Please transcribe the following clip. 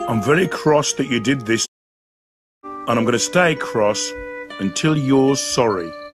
I'm very cross that you did this, and I'm going to stay cross until you're sorry.